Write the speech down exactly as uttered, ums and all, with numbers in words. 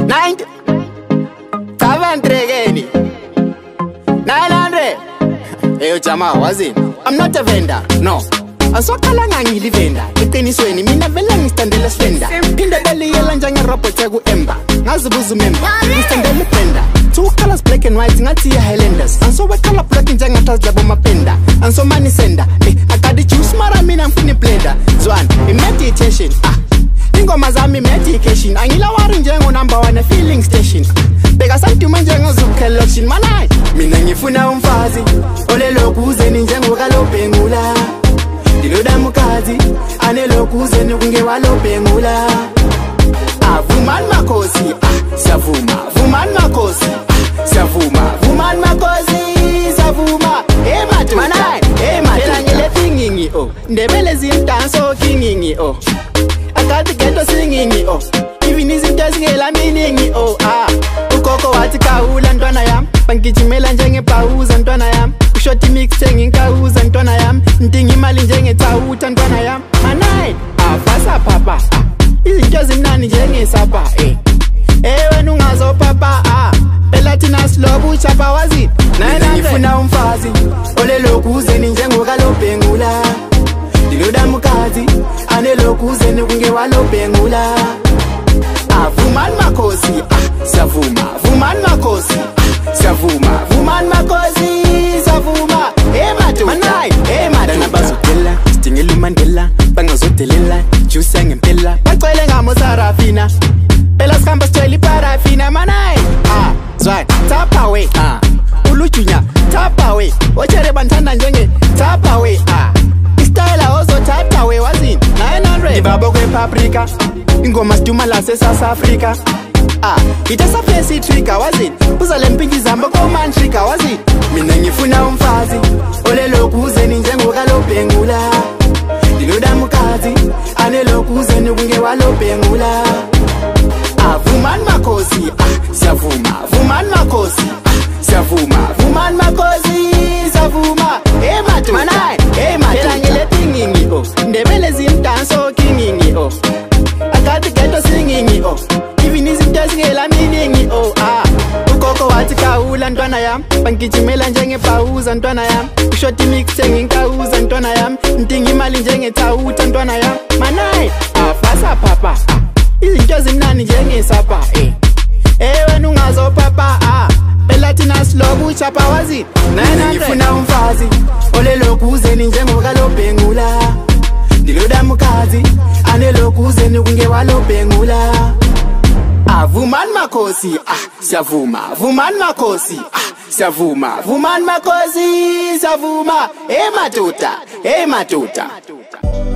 ninety Tavantregeni nine hundred. Hey Jama, was it? I'm not a vendor, no. Aswakala ngangili vendor. Eqinisweni mina vele ngistandela slender. Phinde beliyela njenge robot yaku Ember. Ngazibuza member, ngistandela blender. Two colors black and white ngathi ya Highlanders. And so we color black njenge tas labo mapenda. And so money sender. Eh, I got the juice mara mina ngifuni blender. Zwan, meditation. Ah. Ingoma zami medication. Angila wari njengo number one filling station. Beka santima njengo zukhelo shin manai. Mina ngifuna umfazi. Ole lokuze ni njengo kalobhengula. Diloda mukazi ane lokuze ni kunge walobhengula. Ah vuman makosi ah savuma. Vuman makosi ah savuma. Vuman makosi savuma. Eh matu manai. Eh matu. Ela ngile thingingi oh. Ndebele zintanso kingingi oh. I got the ghetto singing oh. Even is it doesn't get a meaning oh ah. Ukoko wati kaula ntwana yam. Pankijimela njenge pauza ntwana yam. Ushoti mix singing kauza ntwana yam. Ndingi mali njenge tauta ntwana yam. Manai ah fasa papa ah. Izinto zimnani njenge sapa eh. Ewe nungazo papa ah. Pelatina slow chapa wazit. Nana ngifuna umfazi. Ole lokuze ni njengo kalobhengula. Diloda mukazi ane lokuze ni kunge walobhengula. Ah vuman makosi ah savuma. Vuman makosi ah savuma. Vuman makosi savuma. Eh matu manai eh matu dana bazotela stingela Mandela bangazodelela juice ngempela bacwele ngamo Sarafina phela sikhamba sicwela iparafina manai ah zwa tap away ah ulujunya tap away ochere banthanda njenge tap away ah style ozo tap away wazini nine hundred ibabo kwe paprika ingoma siduma la se South Africa ah itasa fancy trigger wazini buza lempingi zamba ko man trigger wazini mina ngifuna umfazi ole lokuze ni njengo kalobhengula. Diloda mukazi ane lokuze ni kunge walobhengula. Ah vuman makosi ah savuma. Vuman makosi ah savuma. Vuman makosi savuma. Eh matu manai eh matu ela ngile thingingi oh. Ndebele zimtanso kingingi oh. I got the ghetto singing oh. Even is it doesn't get a meaning oh ah. Ukoko wati kaula ntwana yam. Pankijimela njenge pauza ntwana yam. Ushoti mix singing kauza ntwana yam. Ndingi mali njenge tauta ntwana yam. Manai ah fasa papa ah. Izinto zimnani njenge sapa eh. Ewe nungazo papa ah. Pelatina slow chapa wazit. Nana ngifuna umfazi. Ole lokuze ni njengo kalobhengula. Diloda mukazi ane lokuze ni kunge walobhengula. Ah vuman makosi ah savuma. Vuman makosi ah savuma. Vuman makosi savuma. Eh matuta eh matuta.